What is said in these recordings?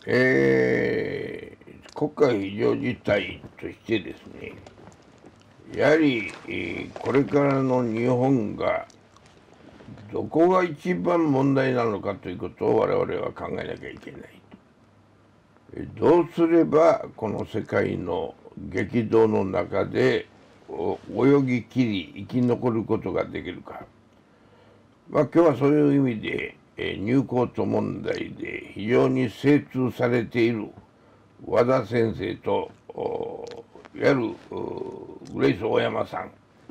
国家非常事態としてですね、やはり、これからの日本がどこが一番問題なのかということを我々は考えなきゃいけない。どうすればこの世界の激動の中で泳ぎ切り生き残ることができるか。今日はそういう意味で入校と問題で非常に精通されている和田先生といわゆるグレイス大山さん、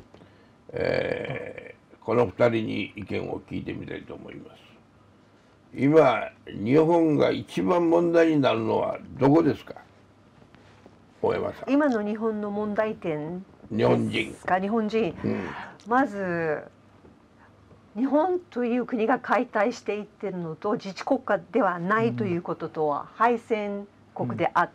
この2人に意見を聞いてみたいと思います。今日本が一番問題になるのはどこですか、大山さん。 今の日本の問題点日本人ですか。日本人、まず日本という国が解体していってるのと自治国家ではないということとは敗戦国であって、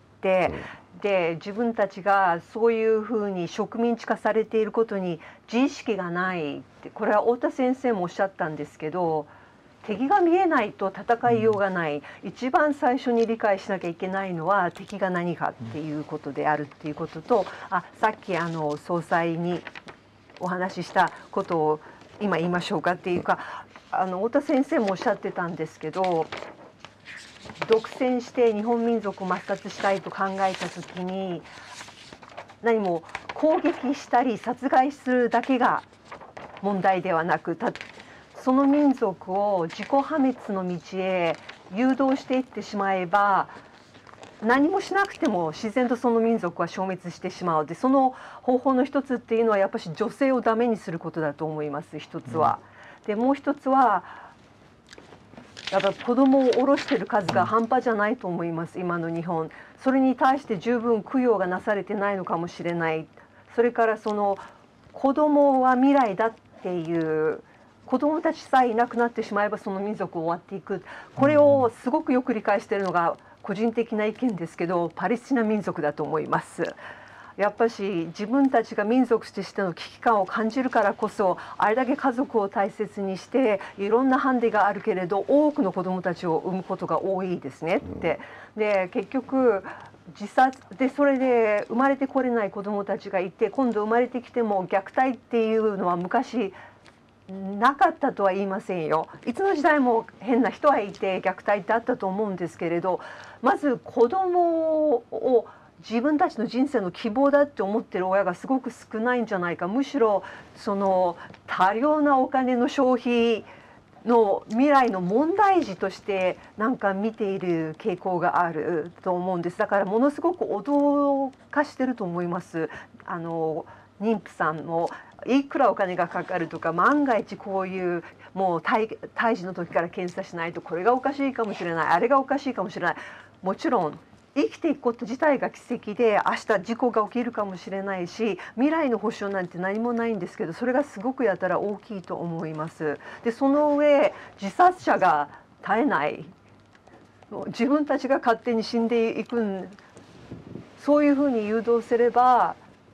で自分たちがそういうふうに植民地化されていることに自意識がないって、これは太田先生もおっしゃったんですけど、敵が見えないと戦いようがない。一番最初に理解しなきゃいけないのは敵が何かっていうことであるっていうことと、さっき総裁にお話ししたことを今言いましょうかっていうか、太田先生もおっしゃってたんですけど、独占して日本民族を抹殺したいと考えた時に、何も攻撃したり殺害するだけが問題ではなく、その民族を自己破滅の道へ誘導していってしまえば、何もしなくても自然とその民族は消滅してしまう。でその方法の一つっていうのはやっぱり女性をダメにすることだと思います。一つは。でもう一つはやっぱり子供を下ろしている数が半端じゃないと思います、今の日本。それに対して十分供養がなされてないのかもしれない。それからその子供は未来だっていう、子供たちさえいなくなってしまえばその民族終わっていく。これをすごくよく理解しているのが個人的な意見ですけど、パレスチナ民族だと思います。やっぱし自分たちが民族としての危機感を感じるからこそ、あれだけ家族を大切にしていろんなハンデがあるけれど多くの子どもたちを産むことが多いですねって。で結局自殺で、それで生まれてこれない子どもたちがいて、今度生まれてきても虐待っていうのは昔なかったとは言いませんよ。いつの時代も変な人はいて虐待ってあったと思うんですけれど、まず子供を自分たちの人生の希望だって思ってる親がすごく少ないんじゃないか。むしろその多量なお金の消費の未来の問題児としてなんか見ている傾向があると思うんです。だからものすごく脅かしてると思います。妊婦さんもいくらお金がかかるとか、万が一こういうもう胎児の時から検査しないとこれがおかしいかもしれない、あれがおかしいかもしれない。もちろん生きていくこと自体が奇跡で、明日事故が起きるかもしれないし、未来の保証なんて何もないんですけど、それがすごくやたら大きいと思います。でその上自殺者が絶えない。自分たちが勝手に死んでいく、そういうふうに誘導すれば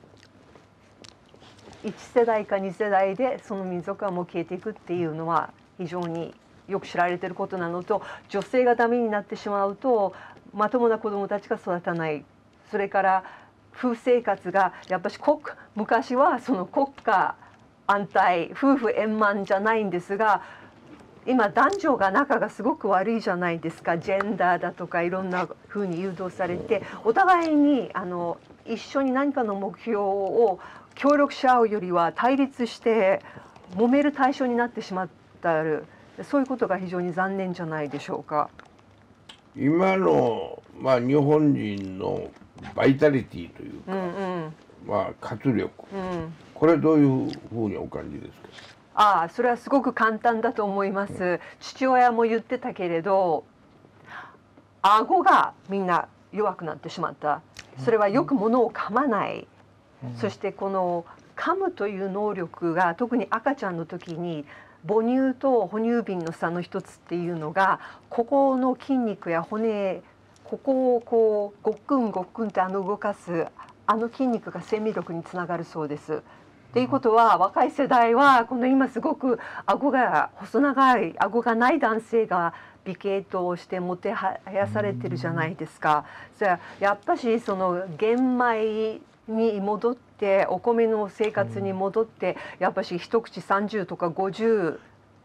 1世代か2世代でその民族はもう消えていくっていうのは非常によく知られていることなのと、女性がダメになってしまうとまともな子どもたちが育たない。それから夫婦生活がやっぱし昔はその国家安泰夫婦円満じゃないんですが、今男女が仲がすごく悪いじゃないですか。ジェンダーだとかいろんなふうに誘導されて、お互いに一緒に何かの目標を協力し合うよりは対立して揉める対象になってしまっている。そういうことが非常に残念じゃないでしょうか。 今の、日本人のバイタリティというか、活力、これどういうふうにお感じですか？ それはすごく簡単だと思います。父親も言ってたけれど、顎がみんな弱くなってしまった。それはよく物を噛まない。そしてこの噛むという能力が特に赤ちゃんの時に母乳と哺乳瓶の差の一つっていうのが、ここの筋肉や骨、ここをこうごっくんごっくんって動かす筋肉が生命力につながるそうです。っていうことは若い世代はこの今すごく顎が細長い顎がない男性が美形としてもてはやされてるじゃないですか。じゃあやっぱしその玄米に戻ってお米の生活に戻ってやっぱし一口30とか50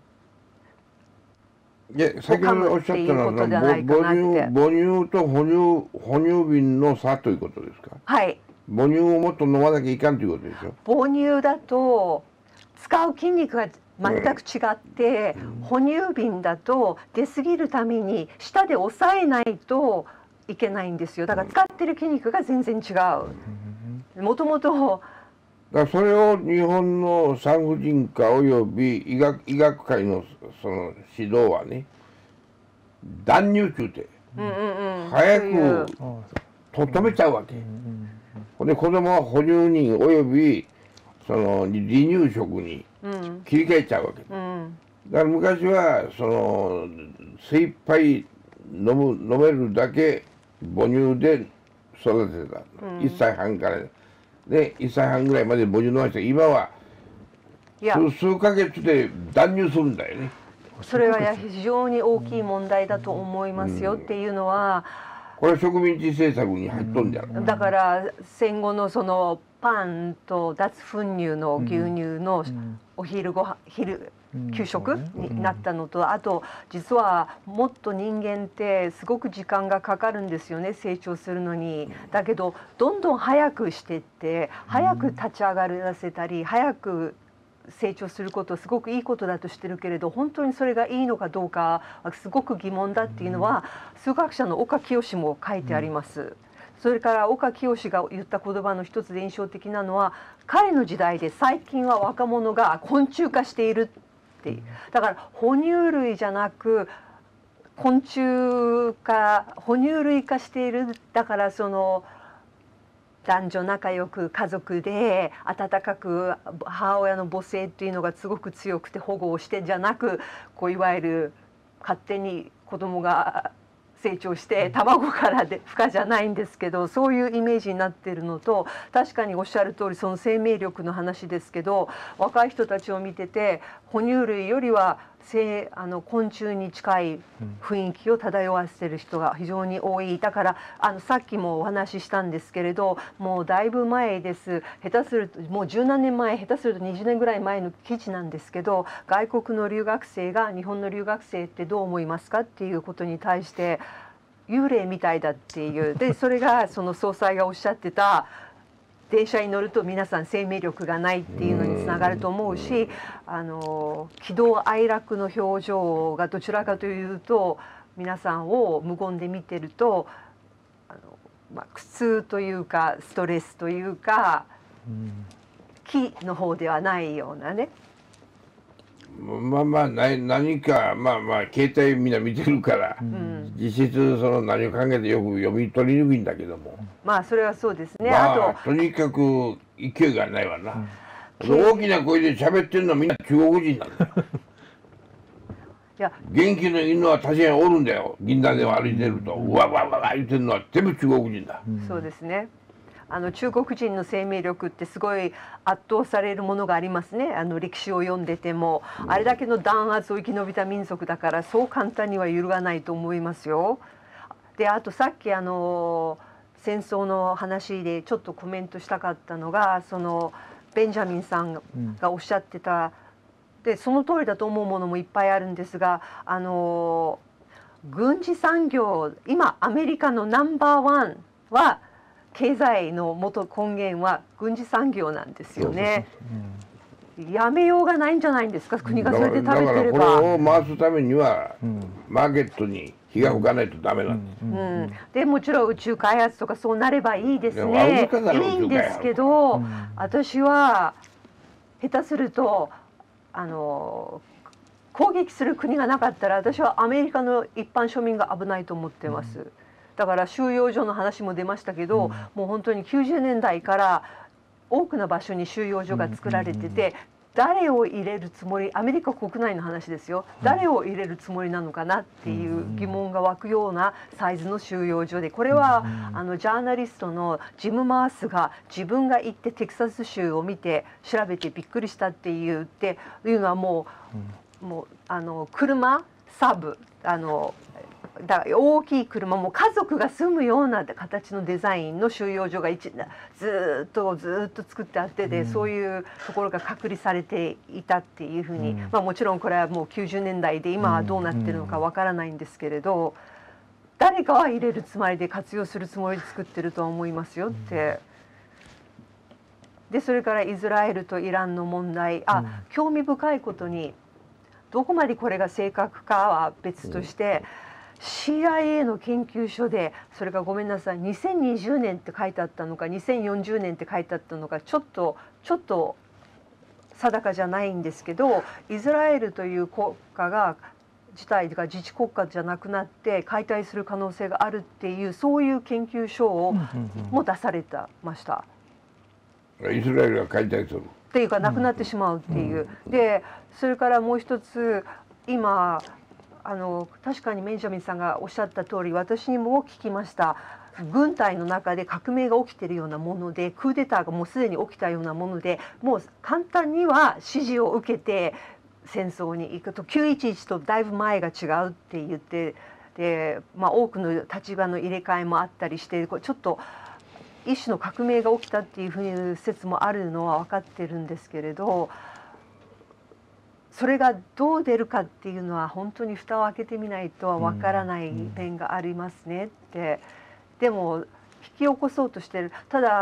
先ほどおっしゃったのは母乳と哺乳瓶の差ということですか。 はい。 母乳をもっと飲まなきゃいかんということでしょ。 母乳だと使う筋肉が全く違って、哺乳瓶だと出過ぎるために舌で抑えないといけないんですよ。だから使ってる筋肉が全然違う。もともとそれを日本の産婦人科および医学界のその指導はね、断乳中で早くとめちゃうわけ。で子供は哺乳におよびその離乳食に切り替えちゃうわけ。だから昔はその精一杯飲めるだけ母乳で育てた。1歳半からで1歳半ぐらいまで母乳飲ませて、今は数ヶ月で断乳するんだよね。 それは非常に大きい問題だと思いますよ。っていうのはこれは植民地政策に入っとんじゃろ。 だから戦後のそのパンと脱粉乳の牛乳のお昼給食になったのと、あと実はもっと人間ってすごく時間がかかるんですよね、成長するのに。だけどどんどん早くしてって早く立ち上がらせたり早く成長することをすごくいいことだとしてるけれど、本当にそれがいいのかどうかすごく疑問だっていうのは数学者の岡清も書いてあります。それから岡清が言った言葉の一つで印象的なのは、彼の時代で最近は若者が昆虫化しているっていう。だから哺乳類じゃなく哺乳類化している。だからその男女仲良く家族で温かく母親の母性っていうのがすごく強くて保護をしてじゃなく、こういわゆる勝手に子供が成長して卵からで孵化じゃないんですけど、そういうイメージになっているのと、確かにおっしゃる通りその生命力の話ですけど、若い人たちを見てて哺乳類よりは昆虫に近い雰囲気を漂わせる人が非常に多い。だからさっきもお話ししたんですけれど、もうだいぶ前です。下手するともう10何年前、下手すると20年ぐらい前の記事なんですけど、外国の留学生が日本の留学生ってどう思いますかっていうことに対して幽霊みたいだっていう。でそれがその総裁がおっしゃってた、電車に乗ると皆さん生命力がないっていうのにつながると思うし、喜怒哀楽の表情がどちらかというと皆さんを無言で見てると苦痛というかストレスというか気の方ではないようなね。 何か携帯みんな見てるから、実質その何を考えてよく読み取りにくいんだけども、 それはそうですね。 とにかく勢いがないわな。大きな声で喋ってるのはみんな中国人なんだよ。元気の犬は確かにおるんだよ。銀座で歩いてるとうわわわ言ってるのは全部中国人だ。 そうですね。中国人の生命力ってすごい圧倒されるものがありますね。歴史を読んでてもあれだけの弾圧を生き延びた民族だからそう簡単には揺るがないと思いますよ。であとさっき戦争の話でちょっとコメントしたかったのが、そのベンジャミンさんがおっしゃってた、でその通りだと思うものもいっぱいあるんですが、軍事産業、今アメリカのナンバーワンは経済の根源は軍事産業なんですよね。やめようがないんじゃないんですか、国がそれで食べてれば。 だからこれを回すためには、マーケットに火が吹かないとダメなんです。 でもちろん宇宙開発とかそうなればいいですね。いいんですけど、私は下手すると攻撃する国がなかったら私はアメリカの一般庶民が危ないと思ってます。だから収容所の話も出ましたけど、もう本当に90年代から多くの場所に収容所が作られてて、誰を入れるつもり、アメリカ国内の話ですよ、誰を入れるつもりなのかなっていう疑問が湧くようなサイズの収容所で、これはジャーナリストのジム・マースが自分が行ってテキサス州を見て調べてびっくりしたっていうのはもう車サブ大きい車も家族が住むような形のデザインの収容所がずっと作ってあってで、そういうところが隔離されていたっていうふうに、もちろんこれはもう90年代で今はどうなってるのかわからないんですけれど、誰かは入れるつもりで活用するつもりで作ってるとは思いますよって。でそれからイスラエルとイランの問題、興味深いことにどこまでこれが正確かは別として、CIA の研究所でそれがごめんなさい2020年って書いてあったのか2040年って書いてあったのかちょっと定かじゃないんですけど、イスラエルという国家が自体が自治国家じゃなくなって解体する可能性があるっていうそういう研究書をも出されてました。 イスラエルが解体するっていうかなくなってしまうっていう。でそれからもう一つ今確かにメンジャミンさんがおっしゃった通り私にも聞きました。軍隊の中で革命が起きているようなものでクーデターがもうすでに起きたようなものでもう簡単には支持を受けて戦争に行くと911とだいぶ前が違うって言ってで、多くの立場の入れ替えもあったりしてちょっと一種の革命が起きたっていうふうに説もあるのは分かってるんですけれど、それがどう出るかっていうのは本当に蓋を開けてみないと分からない面がありますねって。でも引き起こそうとしてる。ただ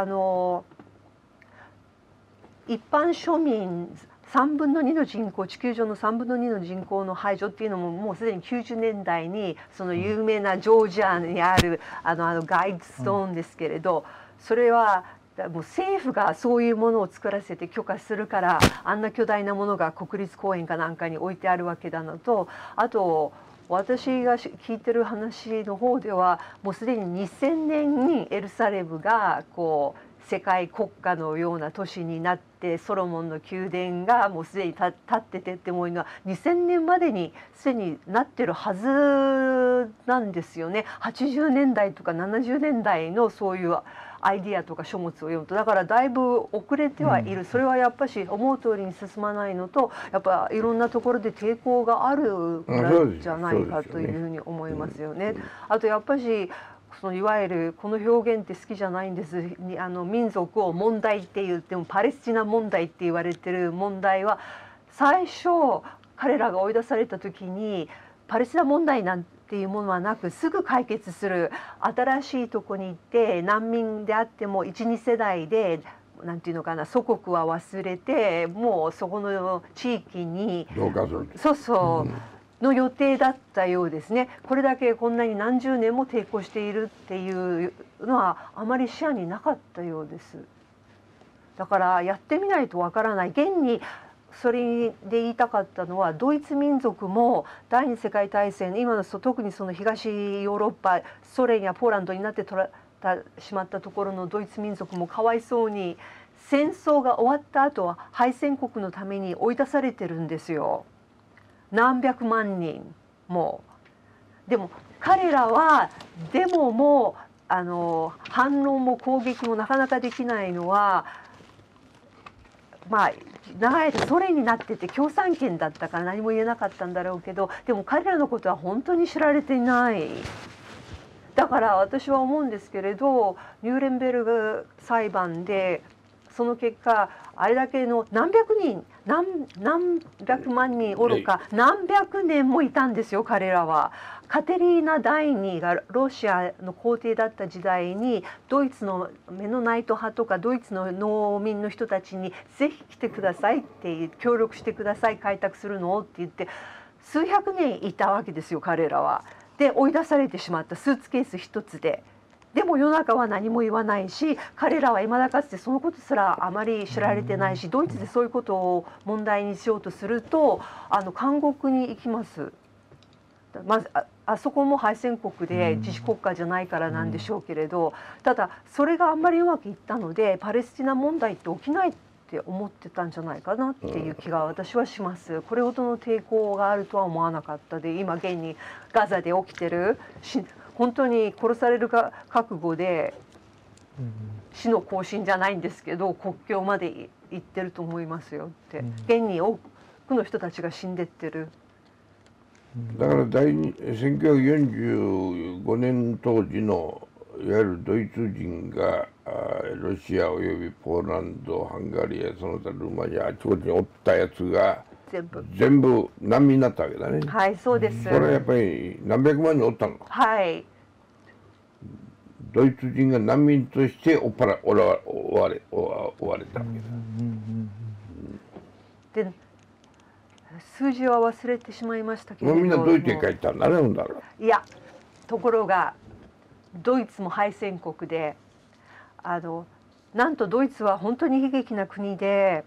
一般庶民3分の2の人口地球上の3分の2の人口の排除っていうのももうすでに90年代にその有名なジョージアにあるガイドストーンですけれど、それはもう政府がそういうものを作らせて許可するからあんな巨大なものが国立公園かなんかに置いてあるわけなのと、あと私が聞いてる話の方ではもうすでに2000年にエルサレムが世界国家のような都市になってソロモンの宮殿がもうすでに建っててってもういうのは2000年までにすでになってるはずなんですよね。80年代とか70年代のそういうアイディアとか書物を読むとだからだいぶ遅れてはいる。それはやっぱし思う通りに進まないのとやっぱいろんなところで抵抗があるからじゃないかというふうに思いますよね。あとやっぱしいわゆるこの表現って好きじゃないんです。民族を問題って言ってもパレスチナ問題って言われてる問題は最初彼らが追い出された時にパレスチナ問題なんていうものはなくすぐ解決する新しいとこに行って難民であっても 1,2 世代でなんていうのかな祖国は忘れてもうそこの地域にの予定だったようですね。これだけこんなに何十年も抵抗しているっていうのはあまり視野になかったようです。だからやってみないとわからない。現にそれで言いたかったのはドイツ民族も第二次世界大戦今の特にその東ヨーロッパソ連やポーランドになってしまったところのドイツ民族もかわいそうに戦争が終わった後は敗戦国のために追い出されてるんですよ。何百万人も。でも彼らはデモも反論も攻撃もなかなかできないのは長い間ソ連になってて共産圏だったから何も言えなかったんだろうけど、でも彼らのことは本当に知られていない。だから私は思うんですけれどニューレンベルグ裁判でその結果あれだけの何百人何百万人おろか何百年もいたんですよ彼らは。カテリーナ第2がロシアの皇帝だった時代にドイツのメノナイト派とかドイツの農民の人たちにぜひ来てくださいって協力してください開拓するのって言って数百年いたわけですよ彼らは。で追い出されてしまったスーツケース一つで。でも世の中は何も言わないし彼らは未だかつてそのことすらあまり知られてないしドイツでそういうことを問題にしようとすると監獄に行きます。まずあそこも敗戦国で自治国家じゃないからなんでしょうけれど、ただそれがあんまりうまくいったのでパレスチナ問題って起きないって思ってたんじゃないかなっていう気が私はします。これほどの抵抗があるとは思わなかったで今現にガザで起きてる本当に殺されるか覚悟で死の行進じゃないんですけど国境まで行ってると思いますよって。現に多くの人たちが死んでってる。 だから1945年当時のいわゆるドイツ人がロシアおよびポーランド、ハンガリー、その他ルーマニアあちこちにおったやつが全部難民になったわけだね。 はい、そうです。 それはやっぱり何百万人おったのか。 はい。 ドイツ人が難民として追われたわけだ。 で、数字は忘れてしまいましたけれどもうみんなドイツへ帰ったんだね、ほんだら。 いや、ところがドイツも敗戦国で、なんとドイツは本当に悲劇な国で、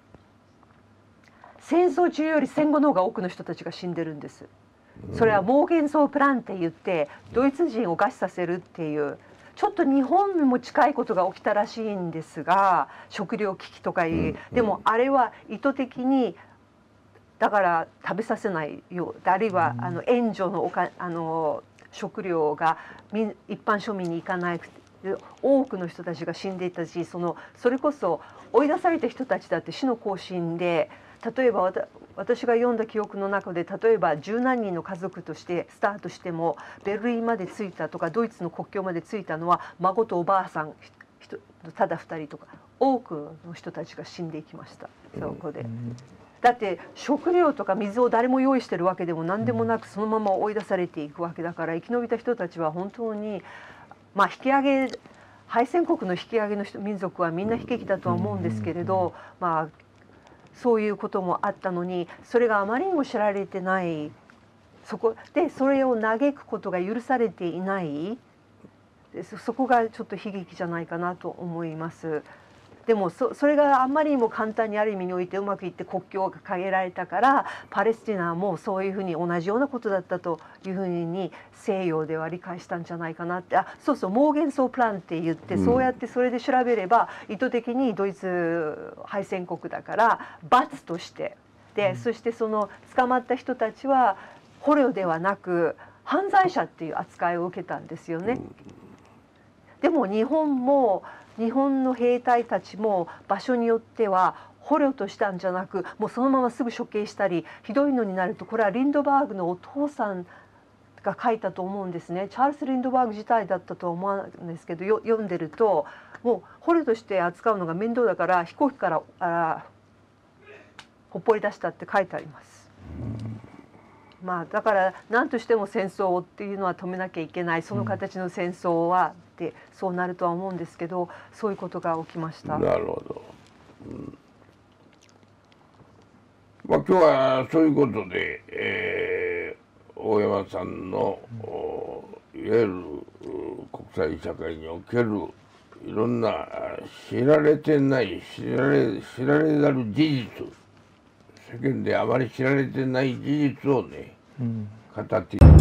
戦争中より戦後の方が多くの人たちが死んでるんです。それはモーゲンソープランって言ってドイツ人を餓死させるっていう、ちょっと日本にも近いことが起きたらしいんですが、食糧危機とかでもあれは意図的にだから食べさせないよう、あるいは援助の食料が一般庶民に行かなくて、多くの人たちが死んでいたし、それこそ追い出された人たちだって死の行進で、例えば私が読んだ記憶の中で、例えば十何人の家族としてスタートしてもベルリンまで着いたとかドイツの国境まで着いたのは孫とおばあさんただ2人とか、多くの人たちが死んでいきました。そこでだって食料とか水を誰も用意してるわけでも何でもなく、そのまま追い出されていくわけだから、生き延びた人たちは本当に引き上げ、敗戦国の引き上げの民族はみんな悲劇だとは思うんですけれど、そういうこともあったのに、それがあまりにも知られてない、そこでそれを嘆くことが許されていない、そこがちょっと悲劇じゃないかなと思います。でもそれがあんまりにも簡単にある意味においてうまくいって国境が限られたから、パレスチナもそういうふうに同じようなことだったというふうに西洋では理解したんじゃないかなって。そうそう、モーゲンソープランって言って、そうやってそれで調べれば意図的にドイツ敗戦国だから罰としてで、そしてその捕まった人たちは捕虜ではなく犯罪者っていう扱いを受けたんですよね。でも日本の兵隊たちも場所によっては捕虜としたんじゃなく、もうそのまますぐ処刑したり、ひどいのになると、これはリンドバーグのお父さんが書いたと思うんですね。チャールズ・リンドバーグ自体だったとは思わないんですけど、読んでるともう捕虜として扱うのが面倒だから飛行機からほっぽり出したって書いてあります。だから何としても戦争っていうのは止めなきゃいけない、その形の戦争はってそうなるとは思うんですけど、そういうことが起きました。 なるほど。今日はそういうことで、大山さんのいわゆる国際社会におけるいろんな知られてない知られざる事実、世間であまり知られてない事実をね、語っている。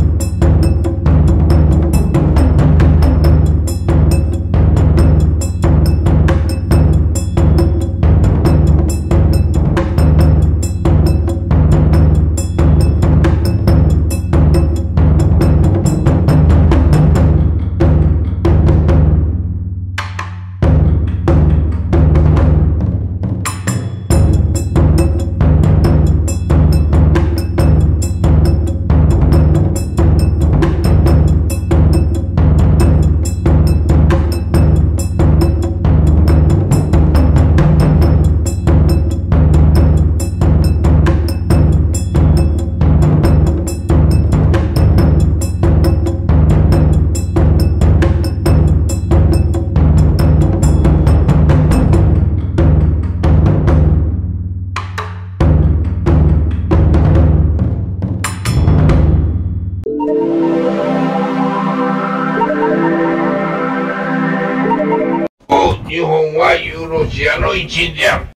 日本はユーロシアの一員である。